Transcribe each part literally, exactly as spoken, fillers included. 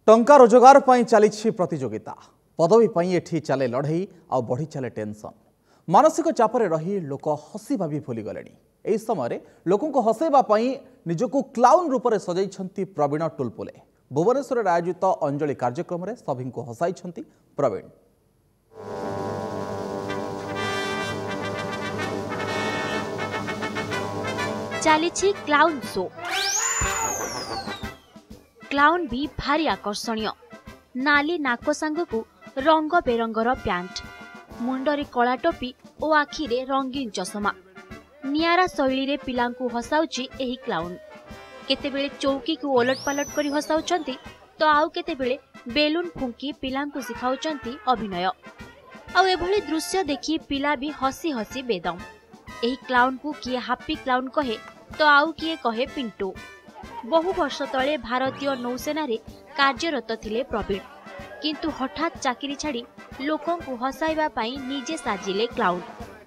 टंका रोजगार पई चली प्रतियोगिता पदवी पई एठी चले लड़ई आ बढ़ी चले टेंशन मानसिक चापरे रही लोक हसीबा भी भूली गले। एही समय लोकों को हसैबा पई निजको क्लाउन रूप में सजाई प्रवीण टुलपुले। भुवनेश्वर आयोजित अंजलि कार्यक्रम में सभी को हसाई प्रवीण। चली क्लाउन शो। क्लाउन भी भारी आकर्षणीय। नाली नाक सांगकू रंग बेरंगर पैंट, मुंडरे कला टोपी और आखिरे रंगीन चश्मा। नियारा शैली रे पिलांकु हसाउची एही क्लाउन। केतेबेले चौकी को ओलट पालट करी हसाउचंती तो आउ केतेबेले बेलून फुंकी पिलांकु सिखाउचंती अभिनय। आउ एभली दृश्य देखि पिला भी हसी हसी बेदम। एही क्लाउन को किए हापी क्लाउन कहे तो आउ किए कहे पिंटू। बहु वर्ष तले भारतीय नौसेना रे कार्यरत थिले प्रवीण, किंतु हठात चाकरी छाड़ी लोकों को हसाइबा पाई निजे साजिले क्लाउन।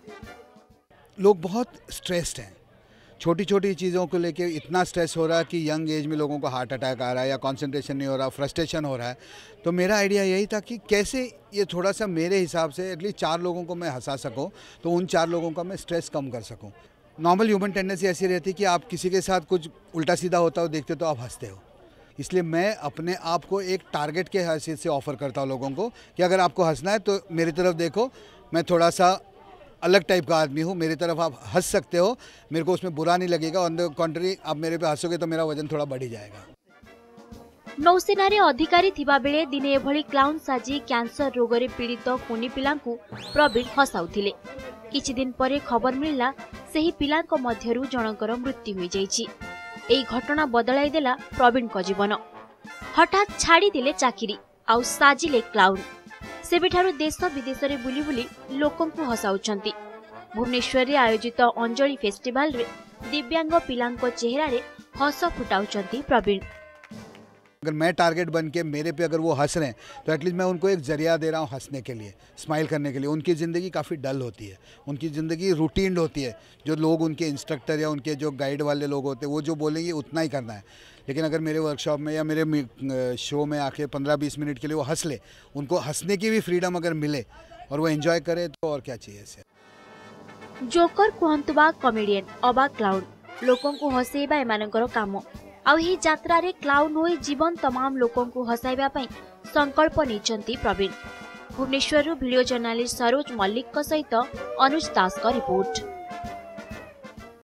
लोग बहुत स्ट्रेस्ड हैं, छोटी छोटी चीज़ों को लेके इतना स्ट्रेस हो रहा है कि यंग एज में लोगों को हार्ट अटैक आ रहा है या कंसंट्रेशन नहीं हो रहा, फ्रस्ट्रेशन हो रहा है। तो मेरा आइडिया यही था कि कैसे ये थोड़ा सा मेरे हिसाब से एटलीस्ट चार लोगों को मैं हंसा सकूं, तो उन चार लोगों का मैं स्ट्रेस कम कर सकूं। नॉर्मल ह्यूमन टेंडेंसी ऐसी रहती है कि आप किसी के साथ कुछ उल्टा सीधा होता हो देखते तो आप हंसते हो। इसलिए मैं अपने आप को एक टारगेट के हैसियत से ऑफर करता हूँ लोगों को कि अगर आपको हंसना है तो मेरी तरफ देखो, मैं थोड़ा सा अलग टाइप का आदमी हूँ, मेरी तरफ आप हंस सकते हो, मेरे को उसमें बुरा नहीं लगेगा। ऑन द कॉन्ट्री आप मेरे पे हंसोगे तो मेरा वजन थोड़ा बढ़ जाएगा। नौसेना रे अधिकारी थिबा बेले दिने एभली क्लाउन साजी कैंसर रोग रे पीड़ित कुनी पिलांकु प्रवीण हसाउथिले। किछि दिन परे खबर मिलला सेही पिलांक मध्यरु जनकर मृत्यु होई जाईछि। एई घटना बदलाई देला प्रवीण को जीवन। हठात छाड़ी दिले चाकरी आउ साजिले क्लाउन। सेबेठारु देश विदेश रे बुली बुली लोकों को हसाउछंती। भुवनेश्वर रे आयोजित अंजलि फेस्टिवल रे दिव्यांग पिलांक चेहरा रे हस फुटाउछंती प्रवीण। अगर मैं टारगेट बन के मेरे पे अगर वो हंस रहे हैं तो एटलीस्ट मैं उनको एक जरिया दे रहा हूँ हंसने के लिए, स्माइल करने के लिए। उनकी ज़िंदगी काफ़ी डल होती है, उनकी ज़िंदगी रूटीन होती है। जो लोग उनके इंस्ट्रक्टर या उनके जो गाइड वाले लोग होते हैं वो जो बोलेंगे उतना ही करना है। लेकिन अगर मेरे वर्कशॉप में या मेरे शो में आके पंद्रह बीस मिनट के लिए वो हंस ले, उनको हंसने की भी फ्रीडम अगर मिले और वो एंजॉय करे तो और क्या चाहिए इसे। जोकर कहतुबा कमेडियन अबा क्लाउन लोकों को हसैबा एमानकर काम। आउ ही यात्रा रे क्लाउन होई जीवन तमाम लोकों को हसाइबा पई संकल्प निचंती प्रवीण। भुवनेश्वर वीडियो जर्नलिस्ट सरोज मल्लिक सहित अनुज दास का रिपोर्ट।